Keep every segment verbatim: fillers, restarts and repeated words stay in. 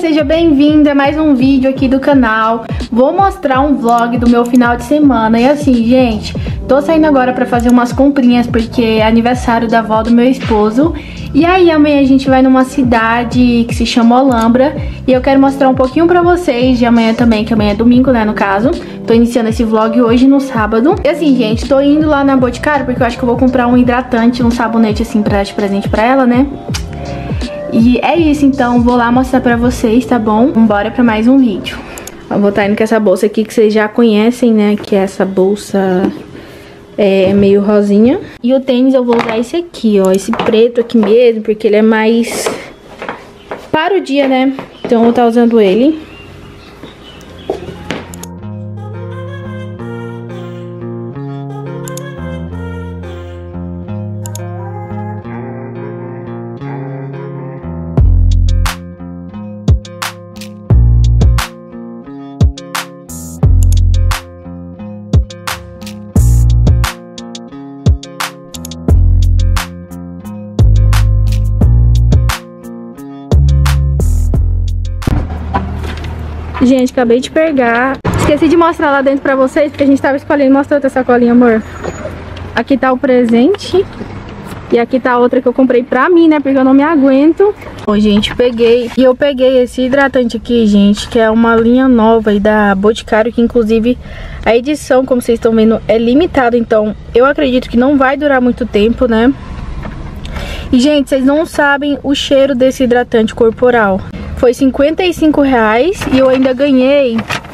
seja bem-vindo a mais um vídeo aqui do canal. Vou mostrar um vlog do meu final de semana. E assim, gente, tô saindo agora pra fazer umas comprinhas porque é aniversário da avó do meu esposo. E aí amanhã a gente vai numa cidade que se chama Olambra. E eu quero mostrar um pouquinho pra vocês de amanhã também, que amanhã é domingo, né, no caso. Tô iniciando esse vlog hoje no sábado. E assim, gente, tô indo lá na Boticário porque eu acho que eu vou comprar um hidratante, um sabonete assim pra dar de presente pra ela, né. E é isso, então vou lá mostrar pra vocês, tá bom? Bora pra mais um vídeo. Eu vou estar indo com essa bolsa aqui que vocês já conhecem, né? Que é essa bolsa é meio rosinha. E o tênis eu vou usar esse aqui, ó. Esse preto aqui mesmo, porque ele é mais para o dia, né? Então eu vou estar usando ele. Gente, acabei de pegar. Esqueci de mostrar lá dentro pra vocês, porque a gente tava escolhendo. Mostra outra sacolinha, amor. Aqui tá o presente. E aqui tá a outra que eu comprei pra mim, né? Porque eu não me aguento. Bom, gente, peguei. E eu peguei esse hidratante aqui, gente, que é uma linha nova aí da Boticário, que inclusive a edição, como vocês estão vendo, é limitada. Então, eu acredito que não vai durar muito tempo, né? E, gente, vocês não sabem o cheiro desse hidratante corporal. Foi cinquenta e cinco reais e eu ainda ganhei.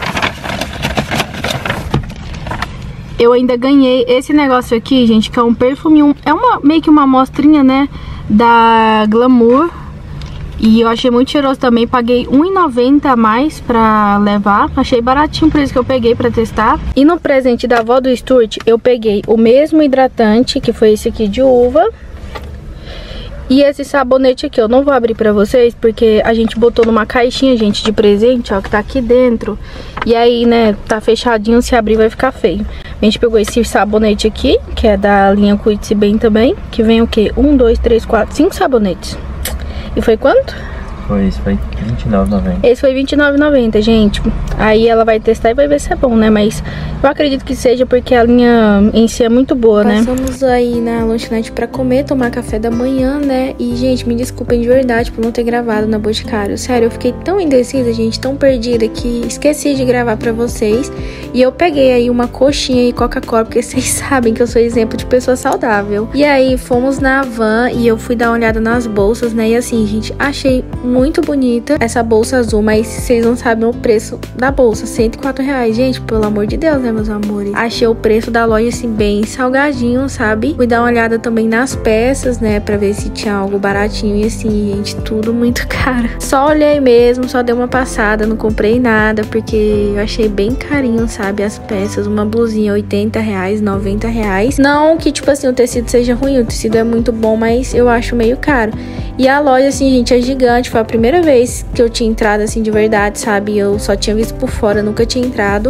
Eu ainda ganhei esse negócio aqui, gente, que é um perfume. É uma, meio que uma amostrinha, né? Da Glamour. E eu achei muito cheiroso também. Paguei um real e noventa centavos a mais pra levar. Achei baratinho por isso que eu peguei pra testar. E no presente da avó do Stuart, eu peguei o mesmo hidratante, que foi esse aqui de uva. E esse sabonete aqui, eu não vou abrir pra vocês, porque a gente botou numa caixinha, gente, de presente, ó, que tá aqui dentro. E aí, né, tá fechadinho, se abrir vai ficar feio. A gente pegou esse sabonete aqui, que é da linha Cuide-se Bem também, que vem o quê? Um, dois, três, quatro, cinco sabonetes. E foi quanto? Foi isso, foi vinte e nove reais e noventa centavos. Esse foi vinte e nove reais e noventa centavos, gente. Aí ela vai testar e vai ver se é bom, né? Mas eu acredito que seja porque a linha em si é muito boa, né? Passamos aí na lanchonete pra comer, tomar café da manhã, né? E, gente, me desculpem de verdade por não ter gravado na Boticário. Sério, eu fiquei tão indecisa, gente, tão perdida, que esqueci de gravar pra vocês. E eu peguei aí uma coxinha e Coca-Cola, porque vocês sabem que eu sou exemplo de pessoa saudável. E aí, fomos na van e eu fui dar uma olhada nas bolsas, né? E assim, gente, achei muito bonita essa bolsa azul, mas vocês não sabem o preço da bolsa, cento e quatro reais, gente, pelo amor de Deus, né, meus amores? Achei o preço da loja, assim, bem salgadinho, sabe? Fui dar uma olhada também nas peças, né, pra ver se tinha algo baratinho e assim, gente, tudo muito caro. Só olhei mesmo, só dei uma passada, não comprei nada, porque eu achei bem carinho, sabe, as peças. Uma blusinha oitenta reais, noventa reais. Não que, tipo assim, o tecido seja ruim, o tecido é muito bom, mas eu acho meio caro. E a loja, assim, gente, é gigante. Foi a primeira vez que eu tinha entrado, assim, de verdade, sabe? Eu só tinha visto por fora, nunca tinha entrado.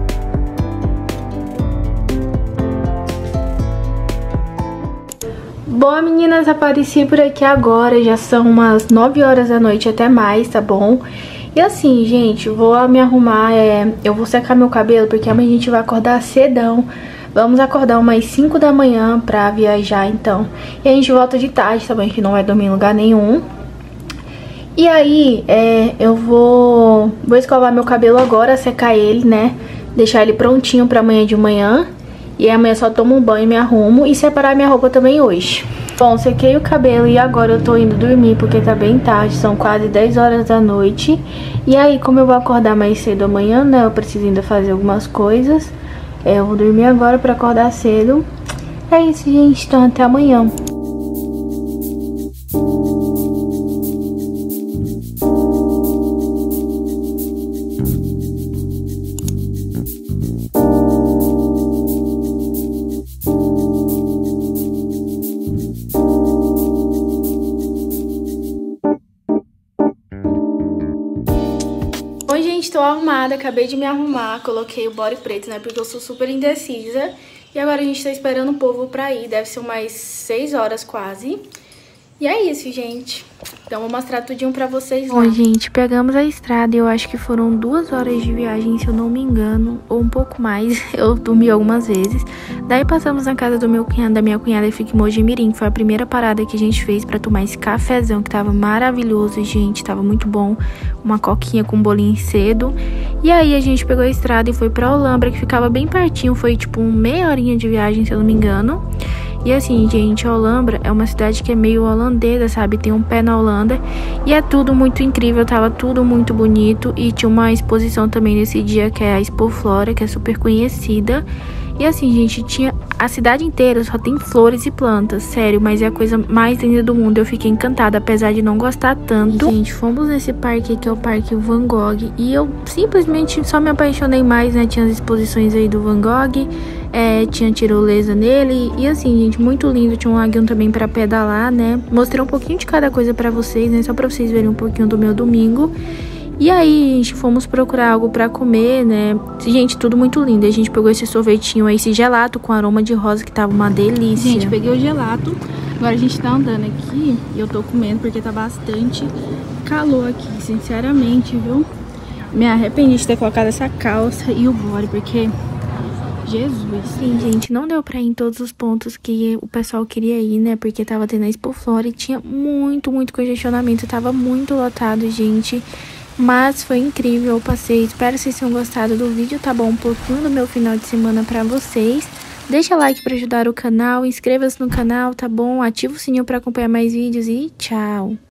Bom, meninas, apareci por aqui agora. Já são umas nove horas da noite, até mais, tá bom? E assim, gente, vou me arrumar. É... Eu vou secar meu cabelo, porque amanhã a gente vai acordar cedão. Vamos acordar umas cinco da manhã pra viajar, então. E a gente volta de tarde também, que não vai dormir em lugar nenhum. E aí, é, eu vou, vou escovar meu cabelo agora, secar ele, né? Deixar ele prontinho pra amanhã de manhã. E amanhã só tomo um banho e me arrumo. E separar minha roupa também hoje. Bom, sequei o cabelo e agora eu tô indo dormir, porque tá bem tarde, são quase dez horas da noite. E aí, como eu vou acordar mais cedo amanhã, né? Eu preciso ainda fazer algumas coisas. É, eu vou dormir agora pra acordar cedo. É isso, gente. Então, até amanhã. Oi, gente, tô arrumada, acabei de me arrumar, coloquei o body preto, né, porque eu sou super indecisa. E agora a gente tá esperando o povo pra ir, deve ser umas seis horas quase. E é isso, gente. Então vou mostrar tudinho pra vocês lá. Bom, gente, pegamos a estrada e eu acho que foram duas horas de viagem, se eu não me engano, ou um pouco mais. Eu dormi algumas vezes. Daí passamos na casa do meu cunhado, da minha cunhada, e fica em Mojimirim, que foi a primeira parada que a gente fez pra tomar esse cafezão, que tava maravilhoso, gente, tava muito bom. Uma coquinha com bolinho cedo. E aí a gente pegou a estrada e foi pra Olambra, que ficava bem pertinho, foi tipo uma meia horinha de viagem, se eu não me engano. E assim, gente, a Olambra é uma cidade que é meio holandesa, sabe? Tem um pé na Holanda. E é tudo muito incrível, tava tudo muito bonito. E tinha uma exposição também nesse dia, que é a Expo Flora, que é super conhecida. E assim, gente, tinha a cidade inteira, só tem flores e plantas, sério, mas é a coisa mais linda do mundo. Eu fiquei encantada, apesar de não gostar tanto. E, gente, fomos nesse parque que é o Parque Van Gogh, e eu simplesmente só me apaixonei mais, né? Tinha as exposições aí do Van Gogh, é, tinha tirolesa nele, e assim, gente, muito lindo. Tinha um laguinho também pra pedalar, né? Mostrei um pouquinho de cada coisa pra vocês, né? Só pra vocês verem um pouquinho do meu domingo. E aí, gente, fomos procurar algo pra comer, né? Gente, tudo muito lindo. A gente pegou esse sorvetinho aí, esse gelato com aroma de rosa, que tava uma delícia. Gente, peguei o gelato. Agora a gente tá andando aqui e eu tô comendo porque tá bastante calor aqui, sinceramente, viu? Me arrependi de ter colocado essa calça e o body, porque... Jesus. Sim, gente, não deu pra ir em todos os pontos que o pessoal queria ir, né? Porque tava tendo a Expo Flora e tinha muito, muito congestionamento. Tava muito lotado, gente. Mas foi incrível o passeio. Espero que vocês tenham gostado do vídeo, tá bom? Um pouquinho do meu final de semana pra vocês. Deixa like pra ajudar o canal, inscreva-se no canal, tá bom? Ativa o sininho pra acompanhar mais vídeos e tchau!